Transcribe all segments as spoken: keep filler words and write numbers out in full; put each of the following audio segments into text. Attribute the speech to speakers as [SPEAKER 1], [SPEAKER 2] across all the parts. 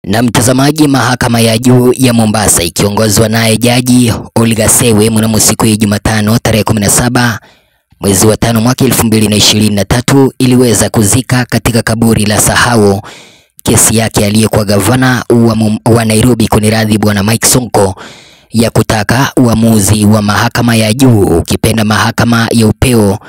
[SPEAKER 1] Na mtazamaji, mahakama ya juu ya Mombasa ikiongozwa naye Jaji Olga Sewe mnamo siku ya Jumatano tarehe kumi na saba mwezi wa tano mwaka elfu mbili na ishirini na tatu iliweza kuzika katika kaburi la sahau kesi yake aliyekuwa gavana wa, wa Nairobi kuniradhi bwana Mike Sonko ya kutaka uamuzi wa mahakama ya juu ukipenda mahakama ya upeo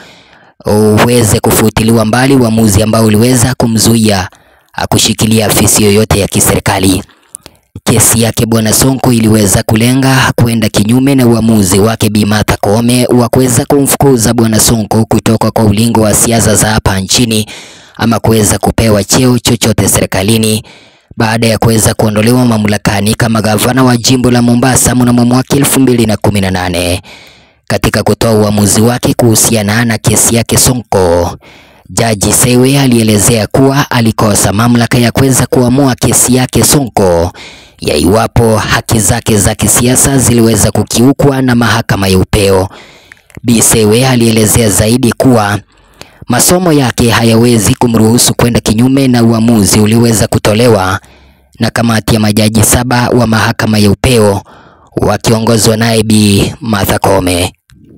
[SPEAKER 1] uweze kufutiliwa mbali, uamuzi ambao uliweza kumzuia kushikilia afisi yoyote ya kiserikali. Kesi yake bwana Sonko iliweza kulenga kwenda kinyume na uamuzi wake Bi Martha Koome wa kuweza kumfukuza bwana Sonko kutoka kwa ulingo wa siasa za hapa nchini ama kuweza kupewa cheo chochote serikalini baada ya kuweza kuondolewa mamlakani kama gavana wa jimbo la Mombasa mnamo mwaka elfu mbili na kumi na nane. Katika kutoa uamuzi wake kuhusiana na kesi yake Sonko, Jaji Sewe alielezea kuwa alikosa mamlaka ya kuweza kuamua kesi yake Sonko ya iwapo haki zake za kisiasa ziliweza kukiukwa na mahakama ya upeo. Bi Sewe alielezea zaidi kuwa masomo yake hayawezi kumruhusu kwenda kinyume na uamuzi uliweza kutolewa na kamati ya majaji saba wa mahakama ya upeo wakiongozwa naye Bi Martha Koome.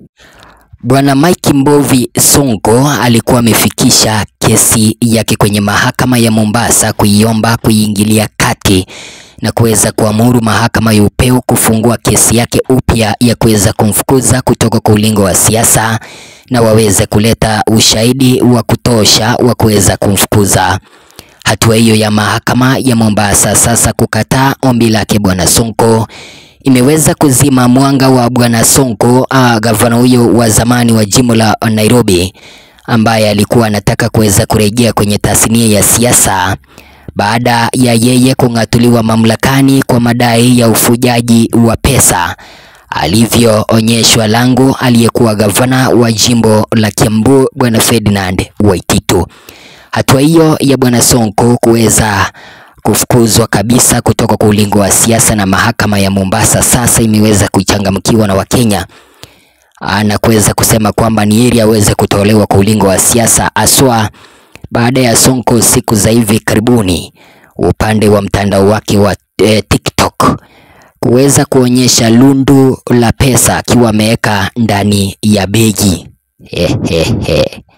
[SPEAKER 1] Bwana Mike Mbovi Sonko alikuwa amefikisha kesi yake kwenye mahakama ya Mombasa kuiomba kuingilia kati na kuweza kuamuru mahakama ya upeo kufungua kesi yake upya ya kuweza kumfukuza kutoka kwa ulingo wa siasa na waweze kuleta ushahidi wa kutosha wa kuweza kumfukuza. Hatua hiyo ya mahakama ya Mombasa sasa kukataa ombi lake bwana Sonko imeweza kuzima mwanga wa bwana Sonko, uh, gavana huyo wa zamani wa jimbo la Nairobi ambaye alikuwa anataka kuweza kurejea kwenye tasnia ya siasa baada ya yeye kung'atuliwa mamlakani kwa madai ya ufujaji wa pesa alivyoonyeshwa lango aliyekuwa gavana wa jimbo la Kiambu bwana Ferdinand Waititu. Hatua hiyo ya bwana Sonko kuweza kufukuzwa kabisa kutoka kwa ulingo wa siasa na mahakama ya Mombasa sasa imeweza kuchangamkiwa na Wakenya na kuweza kusema kwamba ni heri aweze kutolewa kwa ulingo wa siasa, aswa baada ya Sonko siku za hivi karibuni upande wa mtandao wake wa eh, TikTok kuweza kuonyesha lundu la pesa akiwa ameweka ndani ya begi. He he he.